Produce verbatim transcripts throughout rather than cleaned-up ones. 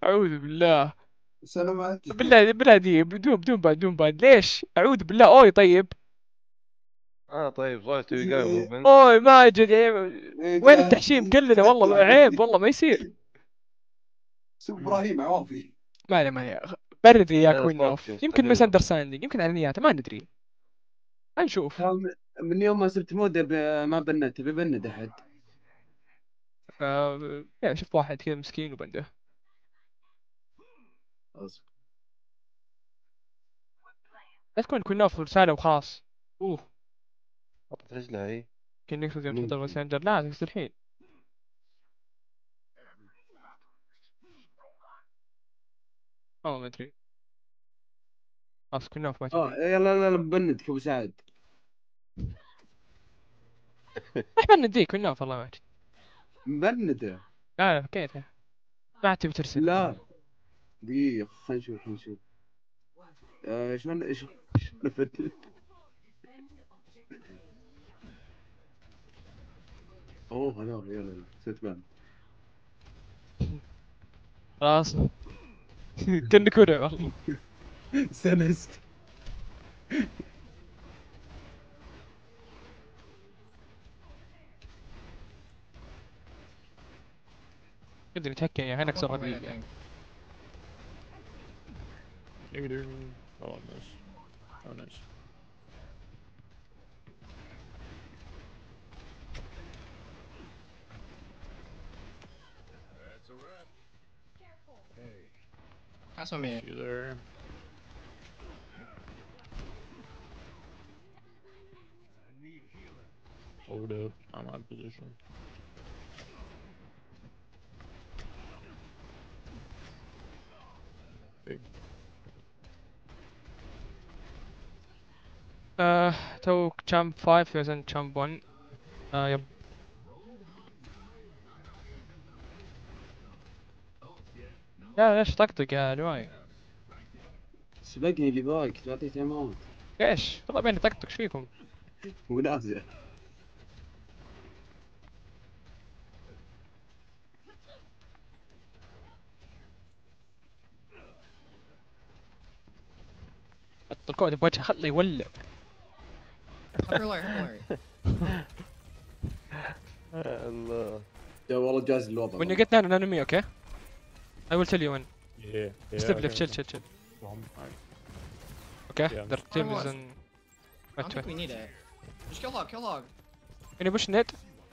اعوذ بالله. سلامات. بالله بالله دي بدون بدون بعد بدون بعد ليش؟ اعوذ بالله. اوي طيب. اه طيب صارت قايم موفمنت. اوي ماجد عيب. إيه، وين جا- التحشيم كلنا والله عيب والله ما يصير. سوق ابراهيم عوافي. ما عليه ما عليه. برد لا اياك لا وين صارت اوف، يمكن مس مستحيل. اندرستاندينج، يمكن على نياته ما ندري. هنشوف. ترى من يوم ما صرت مود ب- ما بنت ببند احد. آه يعني شوف واحد كذا مسكين وبنده. أصبر. لا تكون كنا ناخذ رسالة وخلاص. اوه. حطت رجلها هي. كان نقصد يوم تحضر ممكن. مسندر، لا تقصد الحين. والله ما ادري. خلاص كنا في ما اه تبي. يلا يلا ببندك ابو سعد. احنا نديك كنا والله ما ادري. مبنده. لا لا كيف ما عاد تبي ترسل. لا دقيقة خلينا نشوف خلينا نشوف. آه شلون شلون شلون ابند. اوه هذول يلا يلا صرت بند. خلاص. كنا كنا والله. سنست. قدر يتهكى يا هنك صار I غبي. think. Negative. Oh, nice. Oh, nice. That's what I mean. See you there. Hold up. I'm out of position. Big. آه تو تشامب خمسة وزن تشامب واحد. آه يب. لا ليش طقطق يا لواي؟ سبقني اللي باك تعطيه تايمات. ليش؟ والله بيني طقطق ايش فيكم؟ ونازع. حط الكود بوجهه خله يولع. Hyper Larry, Hyper Larry. الله. يا والله جاز الوضع. When you get down on enemy, okay? I will tell you when. Yeah. Yeah. Step I left, chill, got chill, chill. it. Um, alright. Okay? Yeah. Their team Oh, is what? in. I don't Wait, think wait. we need it. Just kill log, kill log. Can you push net?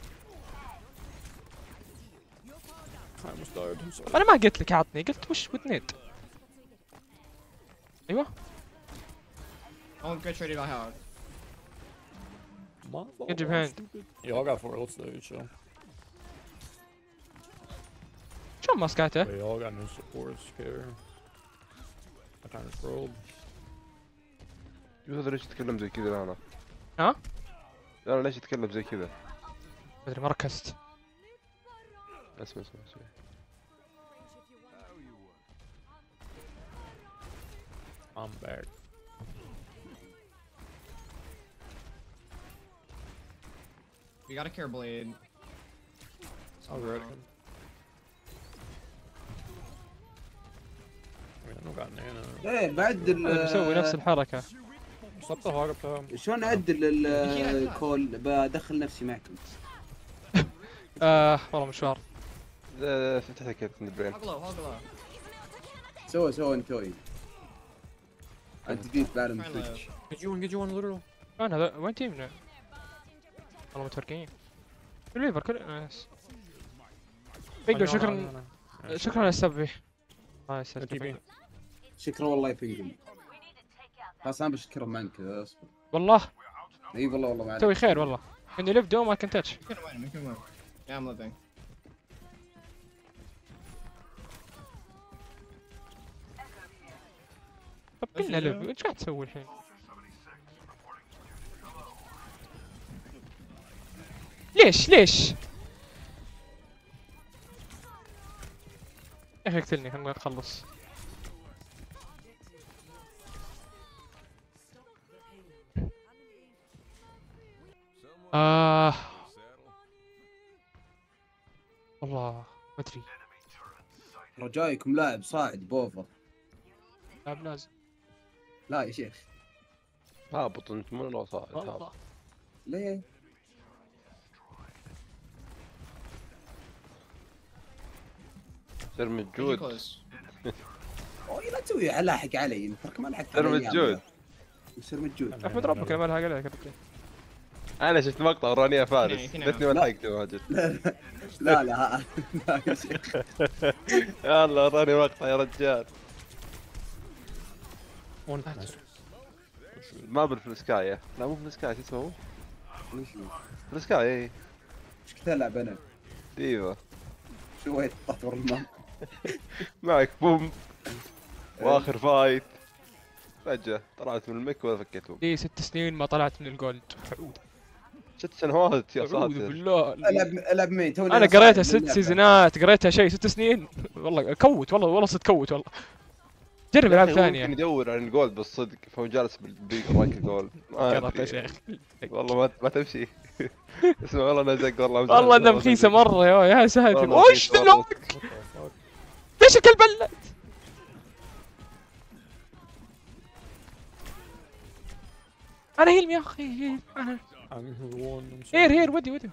I almost died. I'm sorry. أنا ما قلت لك عطني، قلت push with net. أيوه. Oh, good trade by Howard. My fault. Get your I'm hand. stupid. Yeah, I got four. Let's do it, chill. شو ماسكاته؟ They all got no supports. Care. I kind of rolled. هذا ليش يتكلم زي كذا انا؟ ها؟ انا ليش يتكلم زي كذا؟ ما أدري ما ركزت. اسمع اسمع اسمع. I'm back. We got a care blade. I reckon. I mean, I don't got nano. ايه بعدل. أنا بسوي نفس الحركة. Stop the hog up top. شلون اعدل الكول بدخل نفسي معكم. آه والله مشوار. لا، فتحت كيف البرين. Hog low, hog low. سوى سوى انتوي. انت جديد بعد من Try low. تويتش. Get you one, get you one, literal. أنا هذا وين تيمنا؟ والله متفرقين. الليفر كل ناس. بيجو شكرا شكرا على السبي. الله يسلمك. شكرا والله يا بينجل. خلاص انا بشكر منك اصبر. والله اي والله والله ما عليك. تسوي خير والله. عندي ليف دو ما كنت تاتش. We can win, we can win. Yeah, I'm living. طب كلنا ليف، ايش قاعد تسوي الحين؟ ليش ليش؟ يا اخي اقتلني خلنا نخلص. آه والله ما ادري. رجايكم لاعب صاعد بوفر. لاعب نازل. لا يا شيخ. هابط انت من لو صاعد هابط. والله ليه؟ سر G مجود. close. اوه لا تسوي لاحق علي، ترك ما لحقت سر علي. مجود. يصير مجود. احمد ربك انا ما لها عليك يا كابتن. انا شفت مقطع وراني فارس هنا- هنا. ليتني ما لحقت واجد. لا لا لا يا شيخ. يلا وراني مقطع يا رجال. One nice. ما بالفلسكاية، لا مو فلسكاية، شو اسمه هو؟ وش هو؟ فلسكاية اي ايش كذا العب انا؟ ديفا. شويت طفر الماء. معك بوم واخر فايت فجأة طلعت من المك ولا فكيت بوم. لي ست سنين ما طلعت من الجولد. اعوذ ست سنوات يا أعوذ ساتر. بالله. العب العب مين توني انا صاعد قريتها من ست اللعبة. سيزونات، قريتها شيء ست سنين. والله كوت، والله والله صدق كوت والله. جرب العاب يا أخي هو ثانيه. ممكن يدور عن الجولد بالصدق فهو جالس بالرانك جولد. ما قرأت يا أدري. شيخ. والله ما ما تمشي. اسمع والله انا زق والله مزعل. والله انها رخيصه مره يا يا ساتر. والله وش رخيص مرة. ذا ليش الكلب بلد؟ انا هيلم يا اخي هيل. انا I'm the one. I'm sorry. هير هير ودي ودي.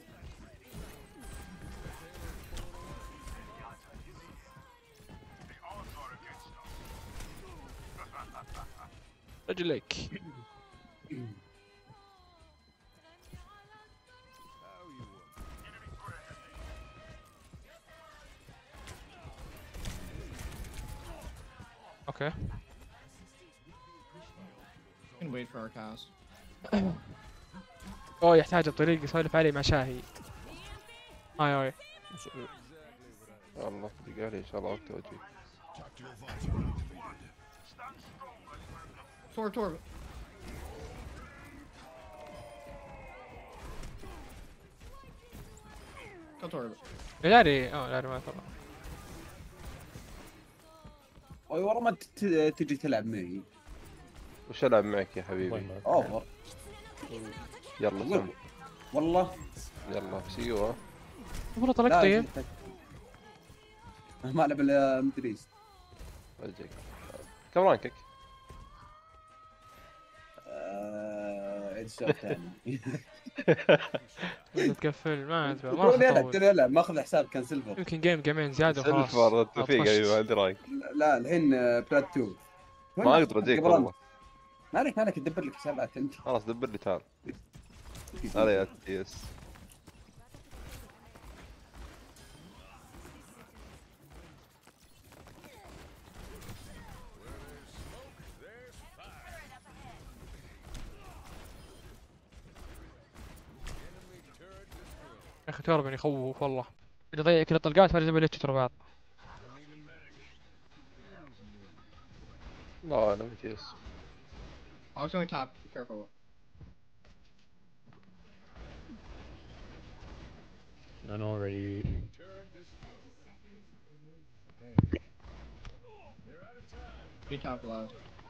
رجليك. اوكي. Can wait for our cast. اوه يحتاج الطريق يسولف علي مع شاهي. هاي هاي. والله دقيقة لي ان شاء الله وقت وجهي. Torb, Torb. Go Torb. لا لا اه لا ما طلع. اوي ورا ما ت- تجي تلعب معي. وش العب معك يا حبيبي؟ One back. اوفر. يلا سم. والله يلا سيوه. والله طلعت لا طيب. جيتك. ما لعب الا مدريس. اجيك. كم رانكك؟ آه، عيد السؤال ثاني. تقفل ما ادري ما توني راح العب اطول. توني العب ماخذ حساب كان سيلفر. يمكن جيم جيمين زياده وخلاص. سلفر التوفيق طفشت. ايوه عندي رانك. لا الحين آه، بلاد تو. ما اقدر اجيك قبل والله. أنت. مالك مالك تدبر لك حسابات انت. خلاص دبر لي تعال. هلا يا تيس. يا اخي توربن يخوف والله. اللي يضيع كل الطلقات فارس يبي ترى بعض. لا انا تيس. I was going top. Be careful. None already. Be top below.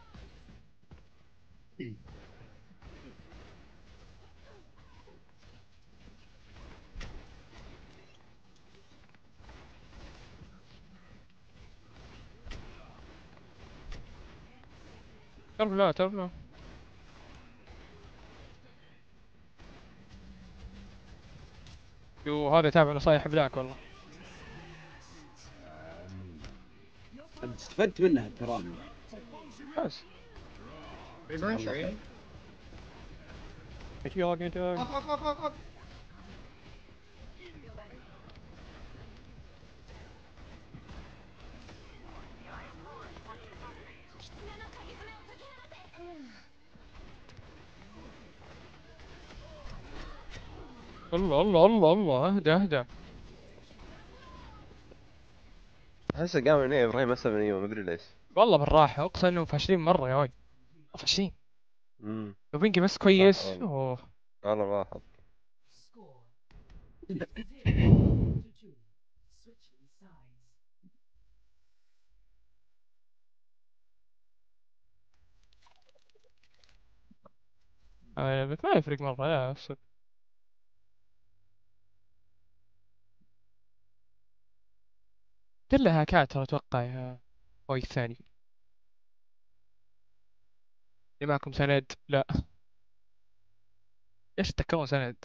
ترى لا ترى لا. يو هذا يتابع نصايح بلاك والله. استفدت منها ترى. بس Are you going straight? Get you all get dog. Up, up, up, up, up. الله الله الله الله اهدى اهدى. احسه قام من ايه ابراهيم هسه من يوم ما ادري ليش. والله بالراحه اقسم انهم فاشلين مره يا وي. فاشلين. امم لو بينجي بس كويس. والله. اوه انا ملاحظ. آه، بس ما يفرق مره لا أصدق. كلها هاكات ترى اتوقع يا اخوي الثاني. اللي معكم سند؟ لا. ايش تكون سند؟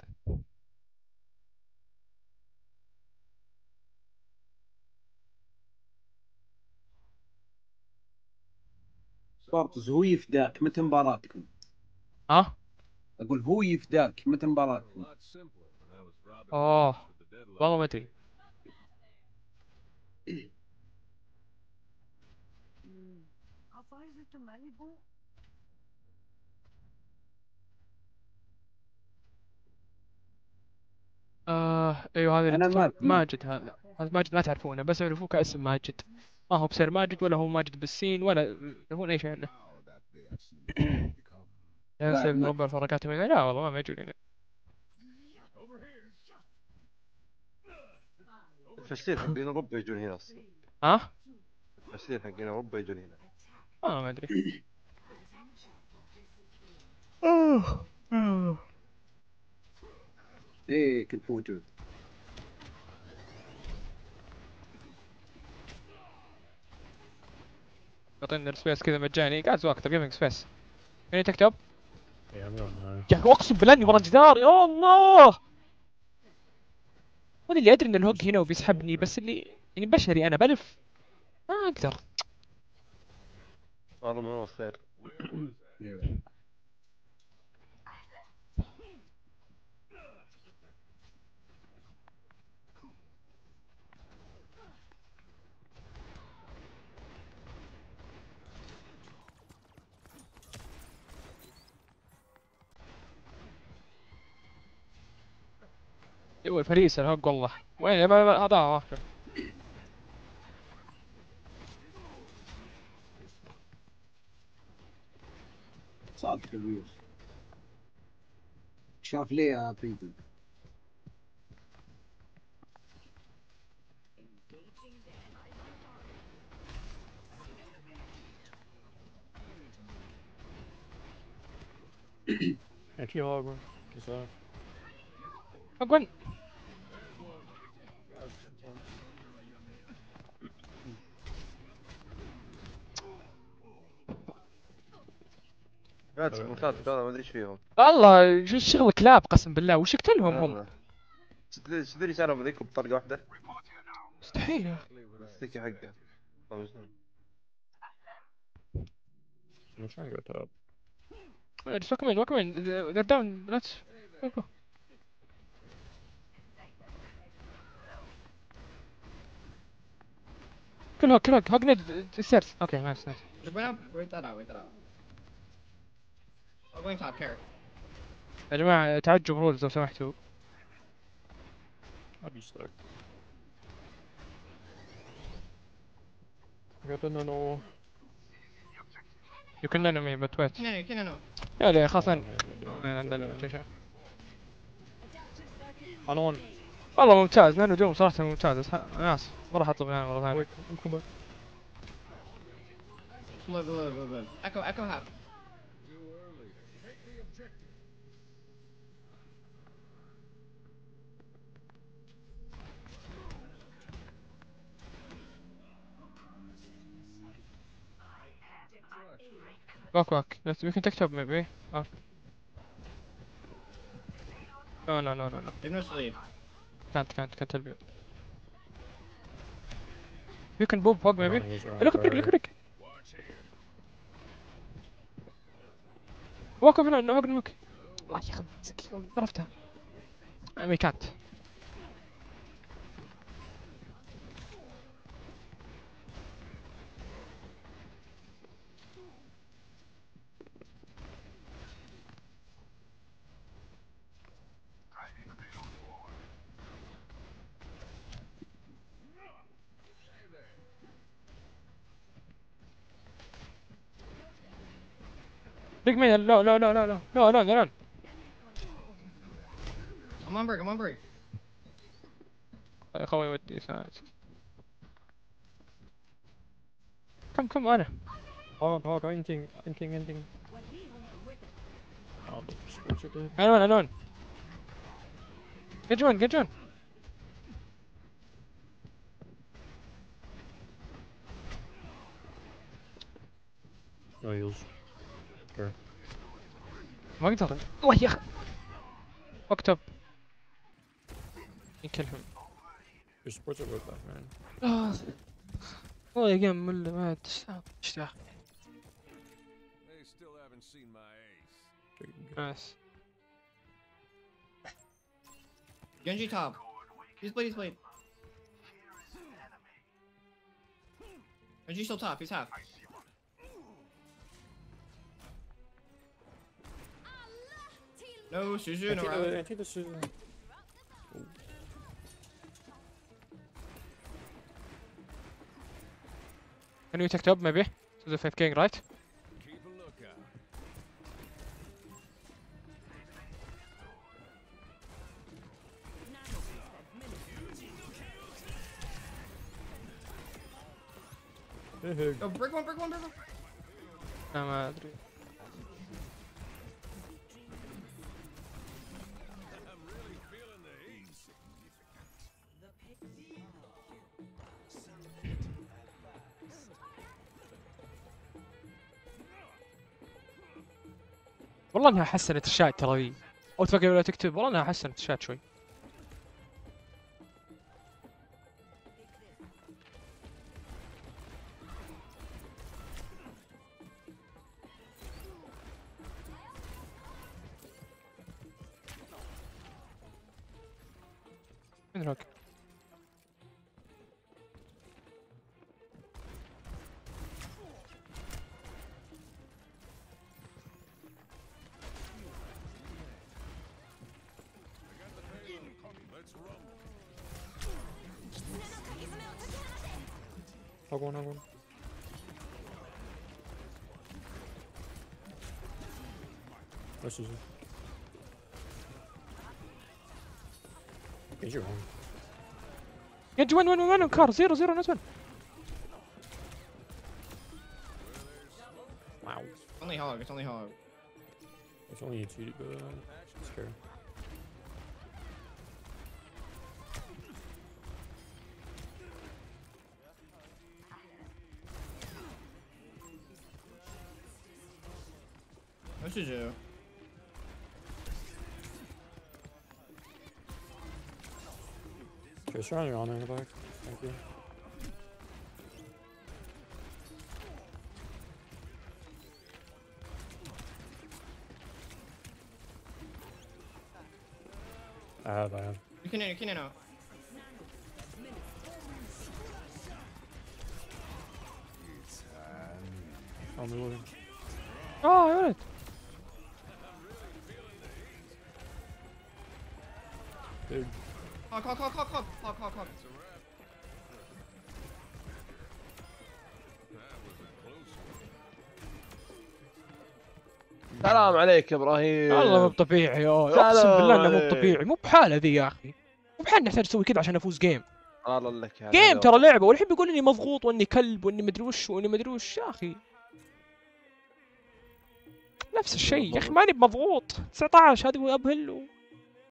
سبارتوس هو يفداك متى مباراتكم؟ ها؟ اقول هو يفداك متى مباراتكم؟ اوه والله ما ادري. آه ايوه هذا اللي انا ما تتف- ماجد. هذا هذا ماجد ما تعرفونه، بس يعرفوه كاسم ماجد. ما هو بسير ماجد ولا هو ماجد بالسين ولا يعرفون اي شيء عنه. يا بعد سيف ما ربع الفرقات من لا والله ما يجون هنا. الفسير حقين اوروبا يجون هنا اصلا. ها؟ الفسير حقين اوروبا يجون هنا. آه ما ادري. آه. آه. ايه كنت موجود. يعطينا سبيس كذا مجاني، قاعد اكتب جيمنج سبيس. يعني تكتب؟ Yeah, I'm going high. يا اخي اقسم بالله اني ورا الجدار، يا الله. هذا اللي ادري ان الهوك هنا وبيسحبني، بس اللي يعني بشري انا بلف ما اقدر. والله ما هو خير. ايوه الفريسه الهوك والله. وين ما- ما- هذا هو. صادق الويوس. شاف ليه يا بيبل؟ Anti-hog, bro. What's up? اقول لا سموثات هذا ما ادري ايش فيهم. والله شو الشغل كلاب قسم بالله، وش قتلهم هم؟ والله. تدري سالهم ذيك بطريقه واحده. مستحيل يا اخي. الستيكي حقه. طيب شلون؟ I'm trying to go top. Just walk in, walk in. They're they're down. Let's go. Go. كل هوك كل هوك هوك ند السيرس. اوكي نايس نايس. Just wait out. Wait that out. Wait that out. I'm going top here. يا جماعة تعجب رولز لو سمحتوا. I'll be stuck. I got the no. You can nano me but wait. No, no, no, no. يا ليه خلاص I أنا. don't have to do it. عندنا شيء. Anon. والله ممتاز نانو دوم صراحة ممتاز، بس أنا آسف ما راح أطلب نانو مرة ثانية. Wait, come- come back. Look, look, look, look. Echo, echo half. Walk walk. Let's we can take top maybe. Oh. No no no no no. They have no sleeve. Can't can't can't help you. You can boop hog maybe. Anon was around Look at Rick, look at fire. Rick. Walk over now, walk walk. الله يا أخي عرفتها. We can't. Big man, no no no no no no no no. I'm on break, I'm on break. يا خوي ودي ساعات. كم كم أنا. Hog, hog, anything, anything, anything. Oh, switch it there. أنا وين أنا وين. Get John get John. No heals. Sure. ما اقدر. الله يا اخي. اكتب. يكلهم. Your supports are both left, man. آه. والله يا جيم مل ما تستاهل. اشتاق. They still haven't seen my ace. نايس. Genji top. He's played, he's played. Genji's still top, he's half. No, Suzu, no I round. take the Suzu. Can you take top maybe to the fifth king, right? Keep a lookout. Yo, break one, break one, break one. لا ما ادري. I'm really feeling the heat. والله انها حسنت الشات ترى ذي. او تفكر ولا تكتب والله انها حسنت الشات شوي. من راك؟ Let's rumble. Hog one, hog one. No Suzu. Is you wrong? يجي وين وين وين كار زيرو زيرو ناس وين؟ Wow. Only hog, it's only hog. It's only a two to go. Scare. No Suzu. Okay, surround your honor in the back. Thank you. I have, I have. You can in, you can in now. Oh, my lord. اه يا ولد. Dude. Hog, hog, hog, hog, hog, hog, hog, hog. سلام عليك يا ابراهيم. والله مو طبيعي يا اقسم سلام بالله انه مو عليك. طبيعي مو بحاله ذي يا اخي. مو بحال نحتاج نسوي كذا عشان افوز جيم. الله لك يا جيم هلا. ترى لعبه والحين بيقول اني مضغوط واني كلب واني مدري وش واني مدري وش يا اخي. نفس الشيء يا اخي ماني بمضغوط. تسعة عشر هذه ابهل و...